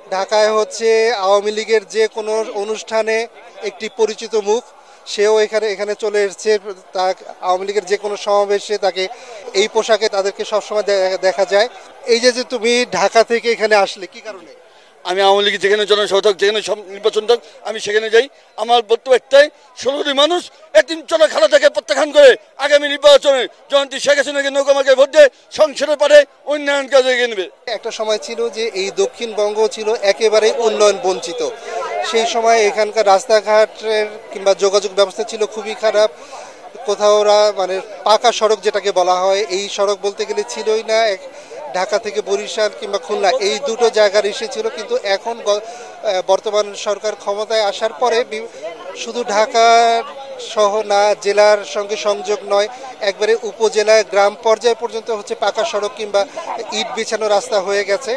ঢাকায় হচ্ছে আওয়ামী লীগের যে কোনো অনুষ্ঠানে একটি পরিচিত মুখ, সেও এখানে এখানে চলে এসেছে। তা আওয়ামী লীগের যে কোনো সমাবেশে তাকে এই পোশাকে তাদেরকে সবসময় দেখা যায়। এই যে যে তুমি ঢাকা থেকে এখানে আসলে কি কারণে? আমি আওয়ামী লীগ যেখানে জনসভা থাক, যেখানে সব নির্বাচন থাক, আমি সেখানে যাই। আমার বক্তব্য একটাই, ১৬ মানুষ একদিন চলে খালা থেকে প্রত্যাখ্যান করে আগামী নির্বাচনে জয়ন্তী শেখ হাসিনাকে নৌকামাকে ভোট দিয়ে সংসদে পারে উন্নয়ন কাজে এগিয়ে নেবে। একটা সময় ছিল যে এই দক্ষিণবঙ্গ ছিল একেবারে উন্নয়ন বঞ্চিত। সেই সময় এখানকার রাস্তাঘাটের কিংবা যোগাযোগ ব্যবস্থা ছিল খুবই খারাপ। কোথাও মানে পাকা সড়ক যেটাকে বলা হয়, এই সড়ক বলতে গেলে ছিলই না। ঢাকা থেকে বরিশাল কিংবা খুলনা এই দুটো জায়গার এসেছিল, কিন্তু এখন বর্তমান সরকার ক্ষমতায় আসার পরে শুধু ঢাকার সহ না, জেলার সঙ্গে সংযোগ নয়, একবারে উপজেলা গ্রাম পর্যায় পর্যন্ত হচ্ছে পাকা সড়ক কিংবা ইট বিছানো রাস্তা হয়ে গেছে।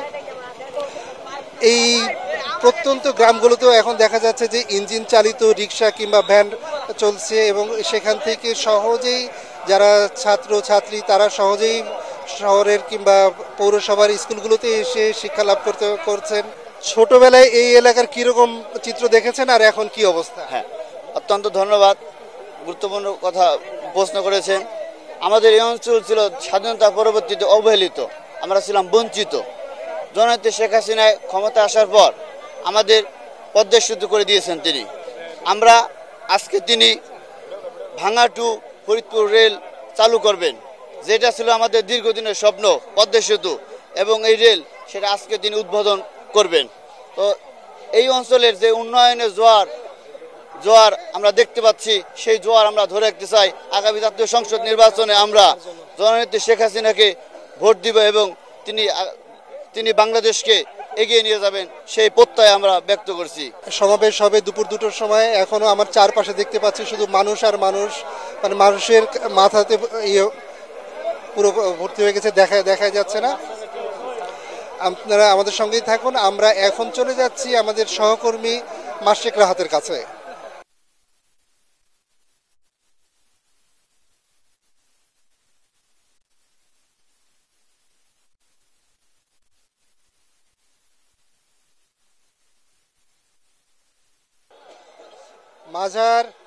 এই প্রত্যন্ত গ্রামগুলোতেও এখন দেখা যাচ্ছে যে ইঞ্জিন চালিত রিক্সা কিংবা ভ্যান চলছে, এবং সেখান থেকে সহজেই যারা ছাত্র ছাত্রী তারা সহজেই শহরের কিংবা পৌরসভার স্কুলগুলোতে এসে শিক্ষা লাভ করছেন। ছোটবেলায় এই এলাকার কিরকম চিত্র দেখেছেন আর এখন কি অবস্থা? হ্যাঁ, অত্যন্ত ধন্যবাদ, গুরুত্বপূর্ণ কথা প্রশ্ন করেছেন। আমাদের এই অঞ্চল ছিল স্বাধীনতা পরবর্তীতে অবহেলিত, আমরা ছিলাম বঞ্চিত। জননেত্রী শেখ হাসিনায় ক্ষমতা আসার পর আমাদের পদ্মা সেতু করে দিয়েছেন তিনি। আমরা আজকে তিনি ভাঙা টু ফরিদপুর রেল চালু করবেন, যেটা ছিল আমাদের দীর্ঘদিনের স্বপ্ন, পদ্মা সেতু, এবং এই রেল সেটা আজকে তিনি উদ্বোধন করবেন। তো এই অঞ্চলের যে উন্নয়নের জোয়ার আমরা দেখতে পাচ্ছি, সেই জোয়ার আমরা ধরে রাখতে চাই। আগামী জাতীয় সংসদ নির্বাচনে আমরা জননেত্রী শেখ হাসিনাকে ভোট দিব এবং তিনি বাংলাদেশকে এগিয়ে নিয়ে যাবেন, সেই প্রত্যয় আমরা ব্যক্ত করছি। সমাবেশ হবে দুপুর 2টোর সময়। এখনো আমার চারপাশে দেখতে পাচ্ছি শুধু মানুষ আর মানুষ, মানে মানুষের মাথাতে পুরো ভর্তি হয়ে গেছে, দেখা যাচ্ছে না। আপনারা আমাদের সঙ্গেই থাকুন। আমরা এখন চলে যাচ্ছি আমাদের সহকর্মী মাশরিক রাহাতের কাছে। মাঝার